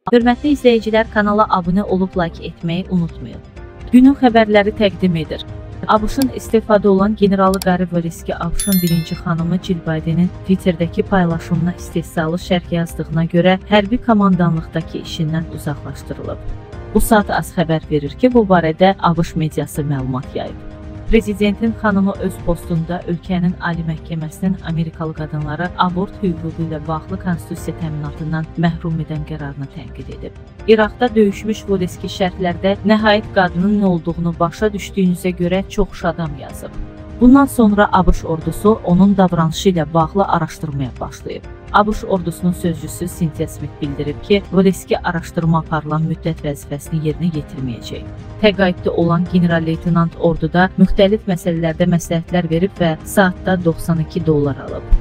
Hörmətli izləyicilər, kanala abunə olub like etməyi unutmayın. Günün xəbərləri təqdim edir. ABŞ-ın istefada olan generalı Qarivoleski ABŞ-ın birinci xanımı Jill Bidenin Twitterdəki paylaşımına istehzalı şərh yazdığına görə hərbi komandanlıqdakı işindən uzaqlaşdırılıb. Bu saat AS xəbər verir ki, bu barədə ABŞ mediası məlumat yayıb. Prezidentin xanımı öz postunda ölkənin Ali Məhkəməsinin Amerikalı qadınları abort hüququ ilə bağlı konstitusiya təminatından məhrum edən qərarını tənqid edib. İraqda döyüşmüş Voleski şərhlərdə nəhayət qadının nə olduğunu başa düşdüyünüzə görə çox şadam yazıb. Bundan sonra ABŞ ordusu onun davranışı ilə bağlı araşdırmaya başlayıb. ABŞ ordusunun sözcüsü Cynthia Smith bildirib ki, Voleski araşdırma aparılan müddət vəzifəsini yerinə yetirməyəcək. Təqaüddə olan general-leytenant orduda müxtəlif məsələlərdə məsləhətlər verib və saatda $92 alıb.